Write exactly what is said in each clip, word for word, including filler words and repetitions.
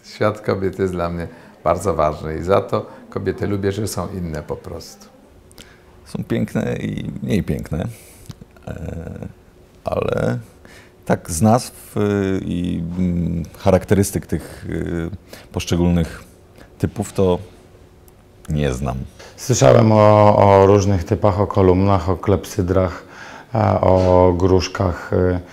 Świat kobiet jest dla mnie bardzo ważny i za to kobiety lubię, że są inne po prostu. Są piękne i mniej piękne, ale tak z nazw i charakterystyk tych poszczególnych typów to nie znam. Słyszałem o, o różnych typach, o kolumnach, o klepsydrach, o gruszkach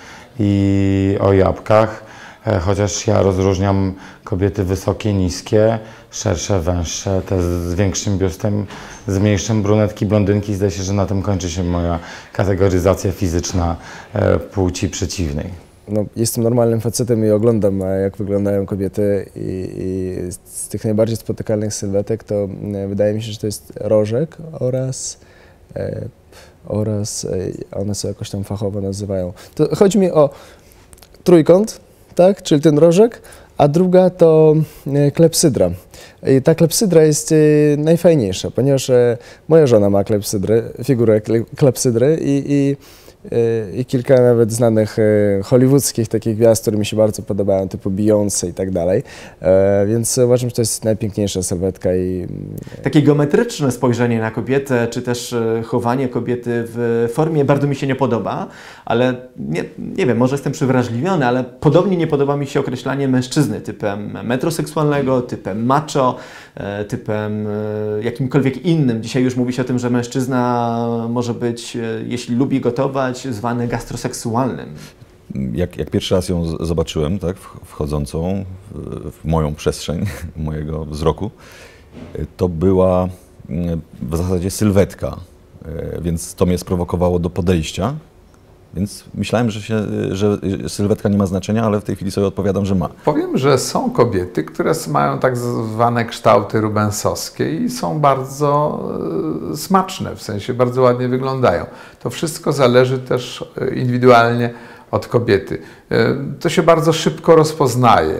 i o jabłkach, chociaż ja rozróżniam kobiety wysokie, niskie, szersze, węższe, te z większym biustem, z mniejszym, brunetki, blondynki. Zdaje się, że na tym kończy się moja kategoryzacja fizyczna płci przeciwnej. No, jestem normalnym facetem i oglądam, jak wyglądają kobiety i, i z tych najbardziej spotykalnych sylwetek to wydaje mi się, że to jest rożek oraz, e, oraz e, one się jakoś tam fachowo nazywają. To chodzi mi o trójkąt, tak, czyli ten rożek, a druga to klepsydra. I ta klepsydra jest e, najfajniejsza, ponieważ e, moja żona ma klepsydrę, figurę klepsydry i, i i kilka nawet znanych hollywoodzkich takich gwiazd, które mi się bardzo podobają, typu Beyoncé i tak dalej. Więc uważam, że to jest najpiękniejsza sylwetka. I takie geometryczne spojrzenie na kobietę, czy też chowanie kobiety w formie bardzo mi się nie podoba, ale nie, nie wiem, może jestem przywrażliwiony, ale podobnie nie podoba mi się określanie mężczyzny typem metroseksualnego, typem macho, typem jakimkolwiek innym. Dzisiaj już mówi się o tym, że mężczyzna może być, jeśli lubi gotować, zwany gastroseksualnym. Jak, jak pierwszy raz ją zobaczyłem, tak, wchodzącą w, w moją przestrzeń, mojego wzroku, to była w zasadzie sylwetka, więc to mnie sprowokowało do podejścia. Więc myślałem, że, się, że sylwetka nie ma znaczenia, ale w tej chwili sobie odpowiadam, że ma. Powiem, że są kobiety, które mają tak zwane kształty rubensowskie i są bardzo smaczne, w sensie bardzo ładnie wyglądają. To wszystko zależy też indywidualnie od kobiety. To się bardzo szybko rozpoznaje,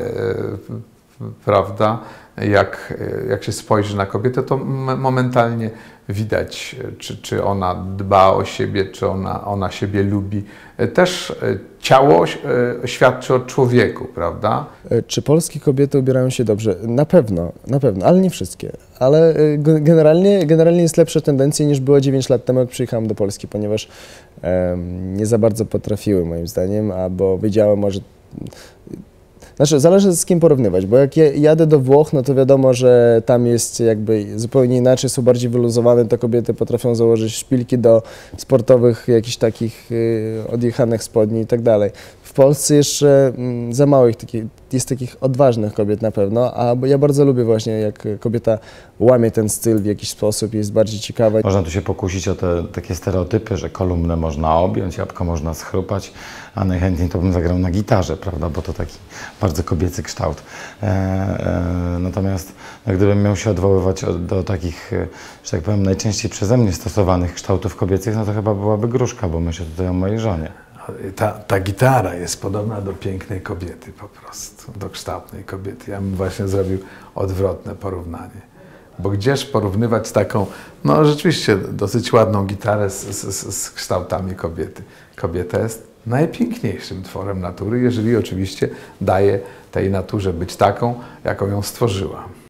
prawda? Jak, jak się spojrzy na kobietę, to momentalnie widać, czy, czy ona dba o siebie, czy ona, ona siebie lubi. Też ciało świadczy o człowieku, prawda? Czy polskie kobiety ubierają się dobrze? Na pewno, na pewno, ale nie wszystkie. Ale generalnie, generalnie jest lepsza tendencja niż było dziewięć lat temu, jak przyjechałem do Polski, ponieważ um, nie za bardzo potrafiły moim zdaniem, albo wiedziałem może... Znaczy, zależy z kim porównywać, bo jak jadę do Włoch, no to wiadomo, że tam jest jakby zupełnie inaczej, są bardziej wyluzowane, te kobiety potrafią założyć szpilki do sportowych, jakichś takich y, odjechanych spodni i tak dalej. W Polsce jeszcze mm, za mało ich takich, jest takich odważnych kobiet na pewno, a ja bardzo lubię właśnie, jak kobieta łamie ten styl w jakiś sposób, jest bardziej ciekawa. Można tu się pokusić o te takie stereotypy, że kolumnę można objąć, jabłko można schrupać, a najchętniej to bym zagrał na gitarze, prawda, bo to taki bardzo kobiecy kształt. E, e, natomiast no, gdybym miał się odwoływać do, do takich, że tak powiem, najczęściej przeze mnie stosowanych kształtów kobiecych, no to chyba byłaby gruszka, bo myślę tutaj o mojej żonie. Ta, ta gitara jest podobna do pięknej kobiety po prostu, do kształtnej kobiety. Ja bym właśnie zrobił odwrotne porównanie. Bo gdzież porównywać taką, no rzeczywiście dosyć ładną gitarę z, z, z kształtami kobiety. Kobieta jest najpiękniejszym tworem natury, jeżeli oczywiście daje tej naturze być taką, jaką ją stworzyła.